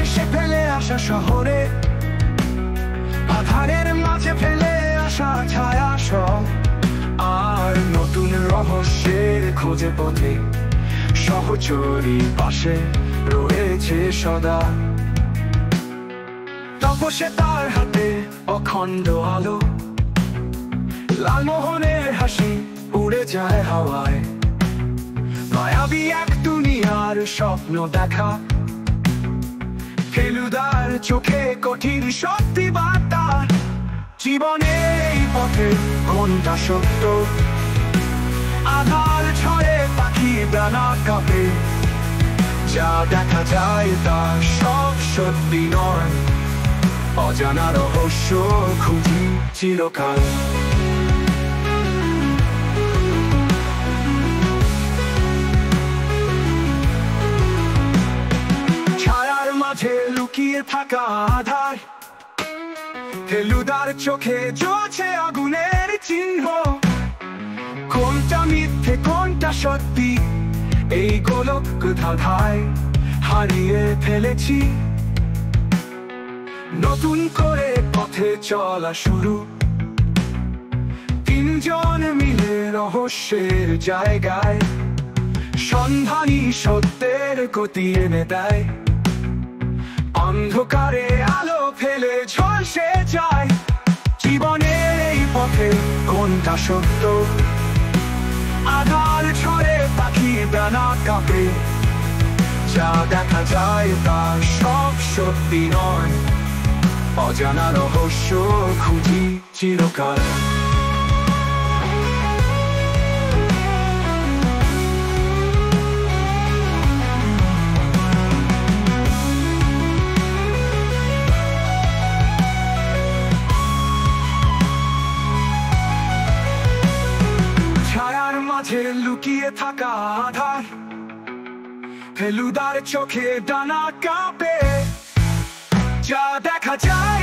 সে ফেলে আসা শহরে, আধারের মাঝে ফেলে আসা ছায়া সব, আর নতুন রহস্যের খোঁজে পথে সহচরী পাশে রয়েছে সদা। তপসে তার হাতে অখণ্ড আলো, লালমোহনের হাসি উড়ে যায় হাওয়ায়, মায়াবী এক দুনিয়ার স্বপ্ন দেখা। ফেলুদার চোখে কঠিন সত্যি বার্তা, জীবনের এই পথে কোনটা সত্য? আধার ছড়ে পাখি ডানা কাঁপে, যা দেখা যায় তা সব সত্যি নয়, অজানা রহস্য খুঁজি চিরকাল। ছায়ার মাঝে লুকিয়ে থাকা আধার, ফেলুদার চোখে জ্বলছে আগুনের চিহ্ন। কোনটা মিথ্যে কোনটা সত্যি, এই গোলক ধাঁধায় হারিয়ে ফেলেছি। নতুন করে পথে চলা শুরু, তিনজন মিলে রহস্যের জায়গায়, সন্ধানী সত্যের গতি এনে দেয়। অন্ধকারে আলো ফেলে ঝলসে যায়, জীবনের এই পথে কোনটা সত্য? আধার ছড়ে পাখি ডানা কাঁপে, যা দেখা যায় তা সব সত্যি নয়, অজানা রহস্য খুঁজি চিরকাল। ছায়ার মাঝে লুকিয়ে থাকা আধার, ফেলুদার চোখে ডানা কাঁপে, যা দেখা যায়